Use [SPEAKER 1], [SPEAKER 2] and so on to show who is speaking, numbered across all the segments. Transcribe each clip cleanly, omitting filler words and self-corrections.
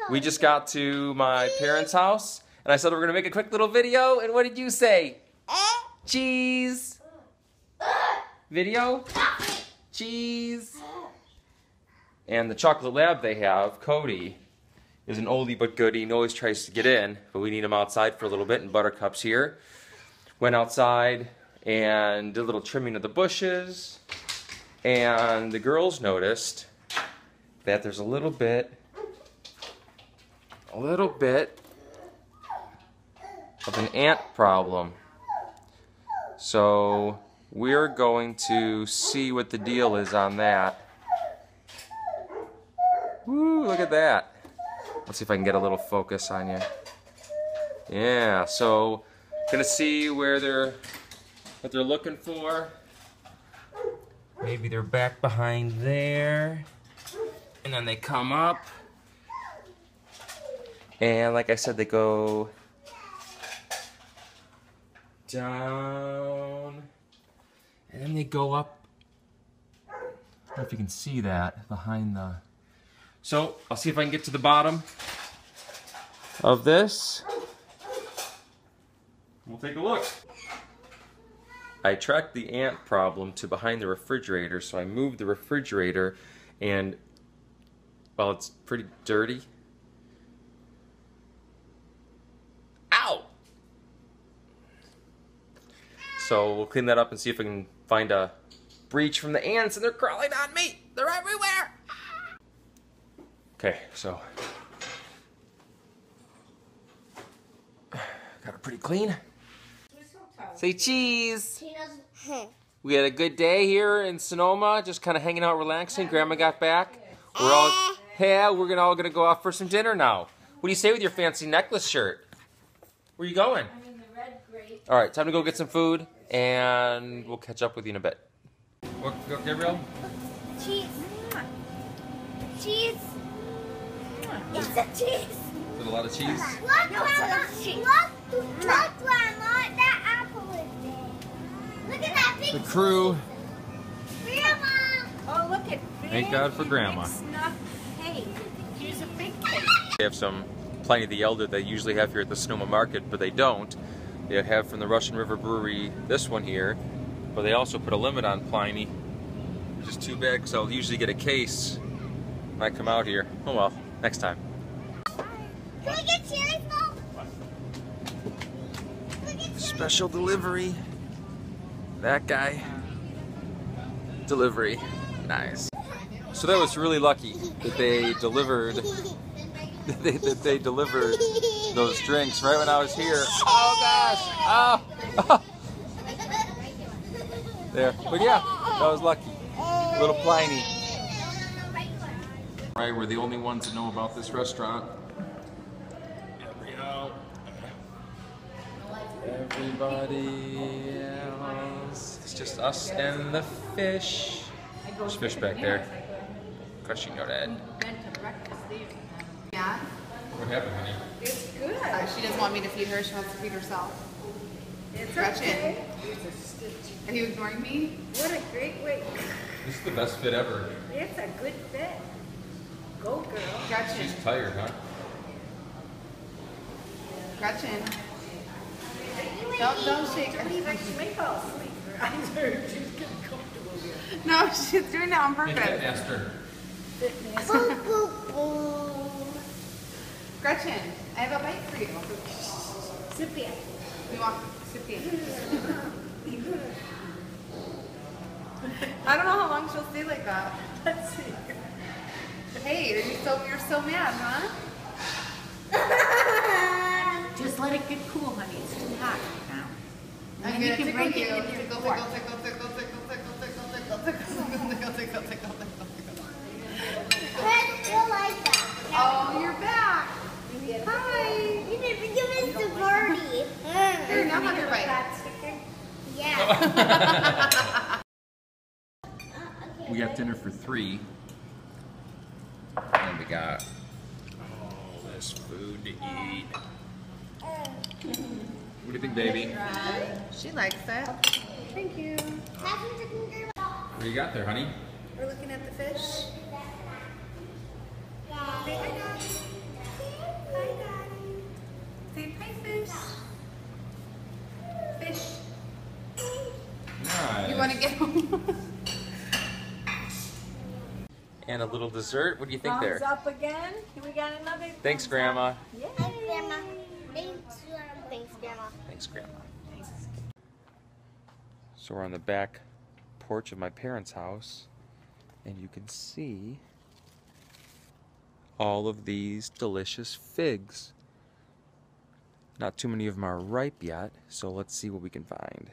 [SPEAKER 1] We just got to my parents' house, and I said we're gonna make a quick little video, and what did you say? Cheese. Video? Cheese. And the chocolate lab they have, Cody, is an oldie but goodie and always tries to get in, but we need him outside for a little bit, and Buttercup's here. Went outside and did a little trimming of the bushes, and the girls noticed that there's a little bit of an ant problem. So we're going to see what the deal is on that. Woo, look at that. Let's see if I can get a little focus on you. Yeah, so gonna see what they're looking for. Maybe they're back behind there. And then they come up. And like I said, they go down. And then they go up. I don't know if you can see that behind the... So, I'll see if I can get to the bottom of this. We'll take a look. I tracked the ant problem to behind the refrigerator, so I moved the refrigerator, and, well, it's pretty dirty. Ow! So we'll clean that up and see if we can find a breach from the ants, and they're crawling on me! They're everywhere! Okay, so got it pretty clean. Say cheese! We had a good day here in Sonoma, just kind of hanging out, relaxing. Grandma got back. We're all gonna go off for some dinner now. What do you say with your fancy necklace shirt? Where you going?
[SPEAKER 2] I'm in the red grape.
[SPEAKER 1] All right, time to go get some food, and we'll catch up with you in a bit. What, Gabriel?
[SPEAKER 2] Cheese. Cheese. It's a cheese.
[SPEAKER 1] Is it a lot of cheese?
[SPEAKER 2] Look, Grandma. Look, Grandma. That apple is there. Look at that big
[SPEAKER 1] The crew.
[SPEAKER 2] Grandma. Oh, look at
[SPEAKER 1] Thank God for Grandma.
[SPEAKER 2] Snuff cake. Here's a big cake.
[SPEAKER 1] They have some Pliny the Elder they usually have here at the Sonoma Market, but they don't. They have from the Russian River Brewery this one here, but they also put a limit on Pliny, which is too bad because I'll usually get a case when I come out here. Oh well, next time.
[SPEAKER 2] Can we get cherries, Mom?
[SPEAKER 1] Special delivery. That guy. Delivery. Nice. So that was really lucky that they delivered those drinks right when I was here. Oh gosh! Oh. There. But yeah, that was lucky. Little Pliny. Right, we're the only ones that know about this restaurant. Everybody else. It's just us and the fish. There's fish back there. Crushing your head.
[SPEAKER 3] Yeah?
[SPEAKER 1] What happened, honey?
[SPEAKER 3] It's good. She doesn't want me to feed her. She wants to feed herself.
[SPEAKER 2] It's
[SPEAKER 3] Gretchen.
[SPEAKER 2] okay.
[SPEAKER 3] Are you ignoring me?
[SPEAKER 2] What a great way.
[SPEAKER 1] This is the best fit ever.
[SPEAKER 2] It's a good fit. Go, girl.
[SPEAKER 3] Gretchen.
[SPEAKER 1] She's tired, huh?
[SPEAKER 3] Gretchen. Don't shake her.
[SPEAKER 2] Make all sleep. She's getting comfortable here.
[SPEAKER 3] No, she's doing that on purpose.
[SPEAKER 1] Esther.
[SPEAKER 3] Gretchen, I have a bite for you.
[SPEAKER 2] Sit there.
[SPEAKER 3] You want sit down. I don't know how long she'll stay like that.
[SPEAKER 2] Let's see.
[SPEAKER 3] Hey, you're so mad, huh?
[SPEAKER 2] Just let it get cool, honey. It's too hot now.
[SPEAKER 3] I'm
[SPEAKER 2] And you
[SPEAKER 3] gonna
[SPEAKER 2] can
[SPEAKER 3] tickle
[SPEAKER 2] break
[SPEAKER 3] you.
[SPEAKER 2] it with your
[SPEAKER 3] Tickle,
[SPEAKER 2] fork.
[SPEAKER 3] tickle, tickle, tickle, tickle, tickle, tickle, tickle, tickle, tickle, tickle, tickle.
[SPEAKER 2] Still like that.
[SPEAKER 3] Oh, you're back. Hi.
[SPEAKER 2] You never give us the birdie.
[SPEAKER 3] Here, now have your bite.
[SPEAKER 2] Yeah.
[SPEAKER 1] We got dinner for 3. And we got all this food to eat. What do you think, baby?
[SPEAKER 3] She likes it. Thank you.
[SPEAKER 1] What do you got there, honey?
[SPEAKER 3] We're looking at the fish. Say hi, Dad.
[SPEAKER 4] want to get home.
[SPEAKER 1] And a little dessert. What do you think
[SPEAKER 4] Thumbs
[SPEAKER 1] there?
[SPEAKER 4] up again. We got another.
[SPEAKER 1] Thanks,
[SPEAKER 4] thumbs
[SPEAKER 1] Grandma.
[SPEAKER 4] up. Yay.
[SPEAKER 2] Thanks, Grandma. Thanks, Grandma.
[SPEAKER 1] Thanks, Grandma. So we're on the back porch of my parents' house, and you can see all of these delicious figs. Not too many of them are ripe yet, so let's see what we can find.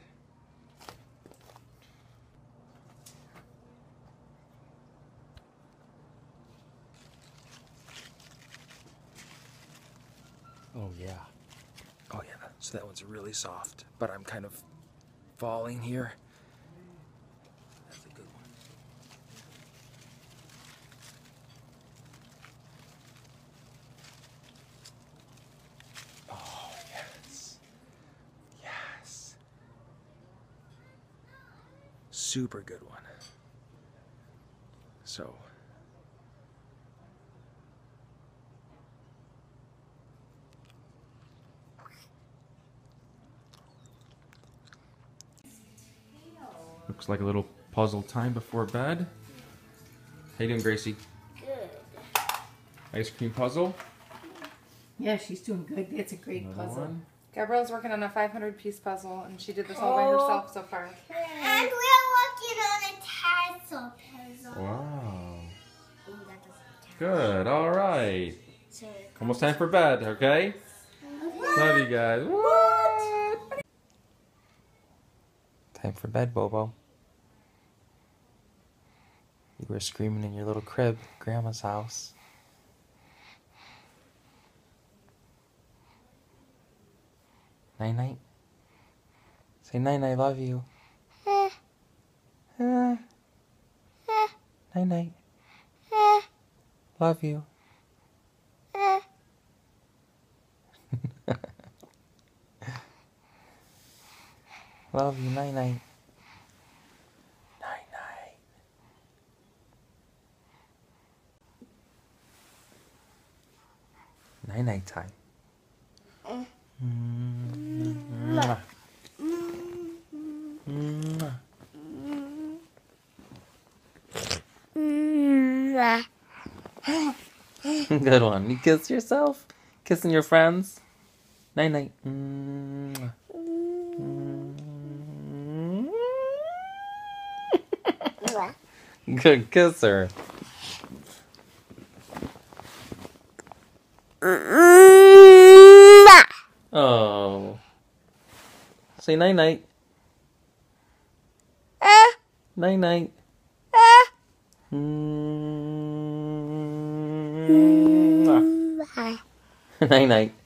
[SPEAKER 1] Oh yeah. Oh yeah, so that one's really soft, but I'm kind of falling here. That's a good one. Oh yes. Yes. Super good one. So looks like a little puzzle time before bed. How you doing, Gracie?
[SPEAKER 2] Good.
[SPEAKER 1] Ice cream puzzle.
[SPEAKER 4] Yeah, she's doing good. It's a great
[SPEAKER 1] Another
[SPEAKER 4] puzzle.
[SPEAKER 1] one.
[SPEAKER 4] Gabrielle's working on a 500-piece puzzle, and she did this all by herself so far.
[SPEAKER 2] And we're working on a tassel puzzle.
[SPEAKER 1] Wow.
[SPEAKER 2] Ooh, that doesn't count.
[SPEAKER 1] Good. All right.
[SPEAKER 2] So,
[SPEAKER 1] Almost time for bed. Okay. Love you guys. What? Time for bed, Bobo. You were screaming in your little crib, Grandma's house. Night night. Say night night, love you. Night night. Love you. Love you, night night. Night night. Night night time. Mwah. Mwah. Good one. You kiss yourself? Kissing your friends? Night night. Mwah. Good kisser. Oh. Say night night. Night night. Night night.